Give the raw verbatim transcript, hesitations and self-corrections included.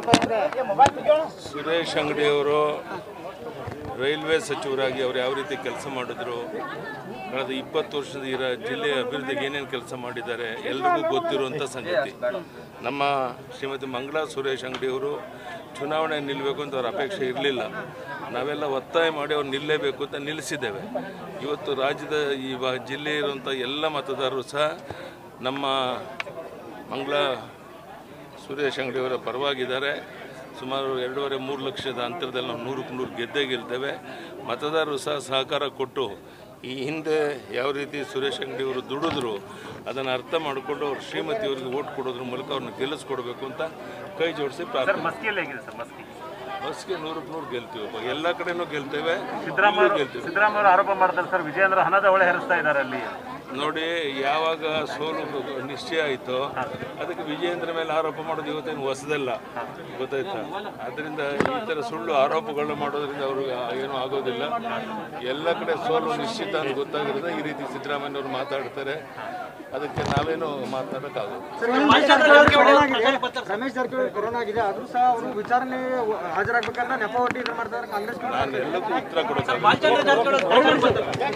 ಸುರೇಶ್ ಅಂಗಡಿ ಅವರು ರೈಲ್ವೆ ಸಚಿವರಾಗಿ ಅವರು ಯಾವ ರೀತಿ ಕೆಲಸ ಮಾಡಿದ್ರು, ಕಳೆದ ಇಪ್ಪತ್ತು ವರ್ಷದ ಇರ ಜಿಲ್ಲೆಯ ಅಭಿವೃದ್ಧಿಗೆ ಏನೇನು ಕೆಲಸ ಮಾಡಿದ್ದಾರೆ ಎಲ್ರಿಗೂ ಗೊತ್ತಿರುವಂಥ ಸಂಗತಿ. ನಮ್ಮ ಶ್ರೀಮತಿ ಮಂಗಳಾ ಸುರೇಶ್ ಅಂಗಡಿ ಅವರು ಚುನಾವಣೆ ನಿಲ್ಲಬೇಕು ಅಂತ ಅವ್ರ ಅಪೇಕ್ಷೆ ಇರಲಿಲ್ಲ. ನಾವೆಲ್ಲ ಒತ್ತಾಯ ಮಾಡಿ ಅವ್ರು ನಿಲ್ಲಲೇಬೇಕು ಅಂತ ನಿಲ್ಲಿಸಿದ್ದೇವೆ. ಇವತ್ತು ರಾಜ್ಯದ ಈ ಜಿಲ್ಲೆ ಇರುವಂಥ ಎಲ್ಲ ಮತದಾರರು ಸಹ ನಮ್ಮ ಮಂಗಳಾ ಸುರೇಶ್ ಅಂಗಡಿಯವರ ಪರವಾಗಿದ್ದಾರೆ. ಸುಮಾರು ಎರಡೂವರೆ ಮೂರು ಲಕ್ಷದ ಅಂತರದಲ್ಲಿ ನಾವು ನೂರಕ್ಕೆ ನೂರು ಗೆದ್ದೇ ಗೆಲ್ತೇವೆ. ಮತದಾರರು ಸಹ ಸಹಕಾರ ಕೊಟ್ಟು ಈ ಹಿಂದೆ ಯಾವ ರೀತಿ ಸುರೇಶ್ ಅಂಗಡಿಯವರು ದುಡಿದ್ರು ಅದನ್ನು ಅರ್ಥ ಮಾಡಿಕೊಂಡು ಅವ್ರು ಶ್ರೀಮತಿಯವರಿಗೆ ಓಟ್ ಕೊಡೋದ್ರ ಮೂಲಕ ಅವ್ರನ್ನ ಗೆಲ್ಲಿಸ್ಕೊಡ್ಬೇಕು ಅಂತ ಕೈ ಜೋಡಿಸಿ ಪ್ರಾರ್ಥನೆ. ಬಸ್ಗೆ ನೂರಕ್ಕೆ ನೂರು ಗೆಲ್ತೀವಿ, ಎಲ್ಲ ಕಡೆನೂ ಗೆಲ್ತೇವೆ. ಸಿದ್ದರಾಮಯ್ಯ ಗೆಲ್ತೀವಿ. ಸಿದ್ದರಾಮಯ್ಯ ಆರೋಪ ಮಾಡ್ತಾರೆ ಸರ್, ವಿಜಯೇಂದ್ರ ಹಣದ ಹೊಳೆ ಹರಿಸ್ತಾ ಇದ್ದಾರೆ ಅಲ್ಲಿ. ನೋಡಿ, ಯಾವಾಗ ಸೋಲು ನಿಶ್ಚಯ ಆಯಿತೋ ಅದಕ್ಕೆ ವಿಜಯೇಂದ್ರ ಮೇಲೆ ಆರೋಪ ಮಾಡೋದು ಇವತ್ತೇನು ಹೊಸದಲ್ಲ, ಗೊತ್ತಾಯ್ತಾ? ಆದ್ದರಿಂದ ಈ ಥರ ಸುಳ್ಳು ಆರೋಪಗಳನ್ನ ಮಾಡೋದ್ರಿಂದ ಅವರು ಏನೂ ಆಗೋದಿಲ್ಲ. ಎಲ್ಲ ಕಡೆ ಸೋಲು ನಿಶ್ಚಿತ ಅಂತ ಗೊತ್ತಾಗಿರೋದು ಈ ರೀತಿ ಸಿದ್ದರಾಮಯ್ಯನವರು ಮಾತಾಡ್ತಾರೆ. ಅದಕ್ಕೆ ನಾವೇನು ಮಾತನಾಡೋಕ್ಕಾಗೋದು. ರಮೇಶ್ ಜಾರಕಿಹೊಳಿ ಕೊರೋನಾ ಆಗಿದೆ, ಆದರೂ ಸಹ ಅವರು ವಿಚಾರಣೆ ಹಾಜರಾಗಬೇಕಂದ್ರೆ ನೆಪ ಒಡ್ಡಿ ಮಾಡ್ತಾರೆ ಕಾಂಗ್ರೆಸ್. ನಾನು ಎಲ್ಲಕ್ಕೂ ಉತ್ತರ ಕೊಡೋದು